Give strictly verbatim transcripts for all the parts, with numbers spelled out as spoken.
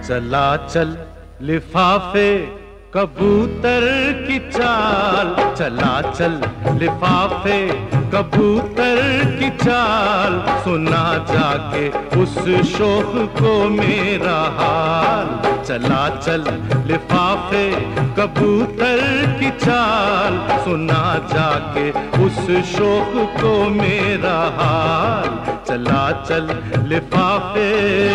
चला चल लिफाफे कबूतर की चाल, चला चल लिफाफे कबूतर की चाल, सुना जाके उस शोख को मेरा हाल। चला चल लिफाफे कबूतर की चाल, सुना जाके उस शोख को मेरा हाल। चला चल लिफाफे।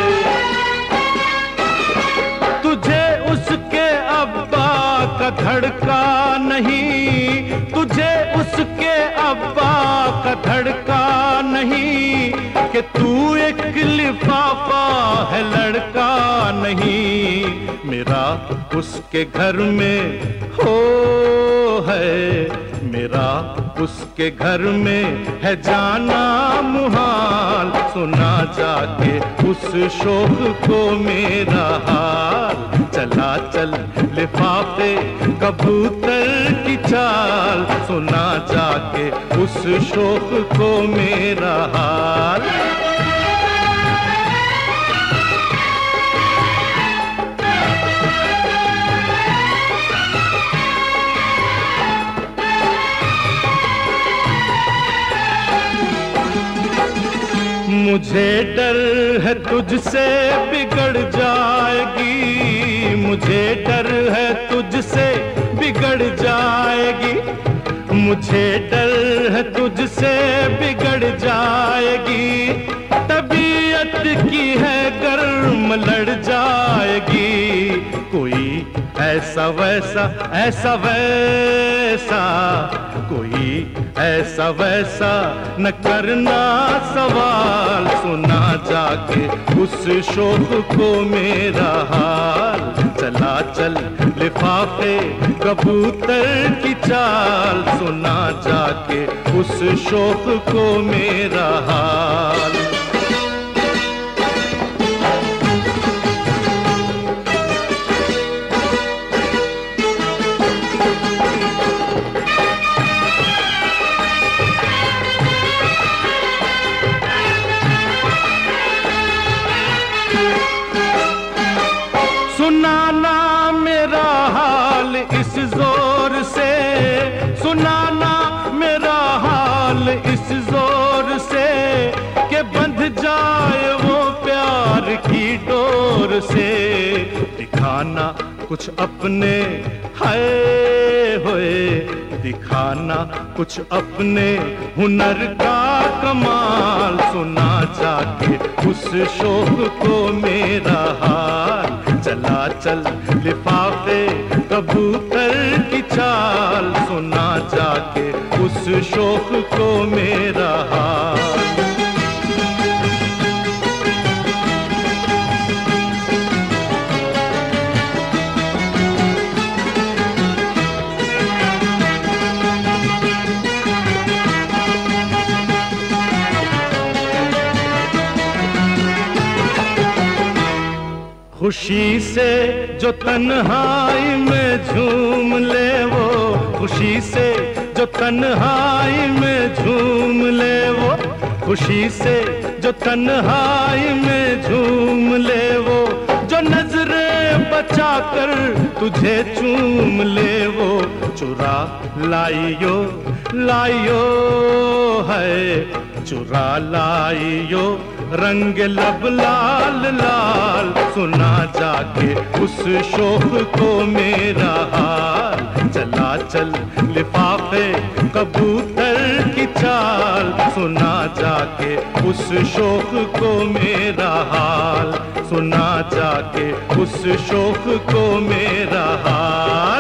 तुझे उसके अब्बा का धड़का नहीं, तुझे उसके अब्बा का धड़का नहीं, कि तू एक लिफाफा है लड़का नहीं। मेरा उसके घर में हो है, मेरा उसके घर में है जाना मुहाल, सुना जाके उस शोख को मेरा हाल। चला चल लिफाफे कबूतर की चाल, सुना जाके उस शोख को मेरा हाल। मुझे डर है तुझसे बिगड़ जाएगी, मुझे डर है तुझसे बिगड़ जाएगी, मुझे डर है तुझसे बिगड़ जाएगी। तबीयत की है गर्म लड़ जाएगी, कोई ऐसा वैसा ऐसा वैसा, कोई ऐसा वैसा न करना सवाल, सुना जाके उस शोख को मेरा हाल। चला चल लिफाफे कबूतर की चाल, सुना जाके उस शोख को मेरा हाल। सुनाना मेरा हाल इस जोर से, सुनाना मेरा हाल इस जोर से, कि बंध जाए वो प्यार की डोर से। दिखाना कुछ अपने हाय होए, दिखाना कुछ अपने हुनर का कमाल, सुना जाके उस शोख को मेरा हाल। चला चल लिफाफे कबूतर की चाल, सुना जाके उस शोख को मेरा हाल। खुशी से जो तन्हाई में झूम ले वो, खुशी से जो तन्हाई में झूम ले वो, खुशी से जो तन्हाई में झूम ले वो, जो नजरें बचा कर तुझे चूम ले वो। चुरा लाइयो लाइयो है, चुरा लाइयो रंग लब लाल लाल, सुना जाके उस शोख को मेरा हाल। चला चल लिफाफे कबूतर की चाल, सुना जाके उस शोख को मेरा हाल, सुना जाके उस शोख को मेरा हाल।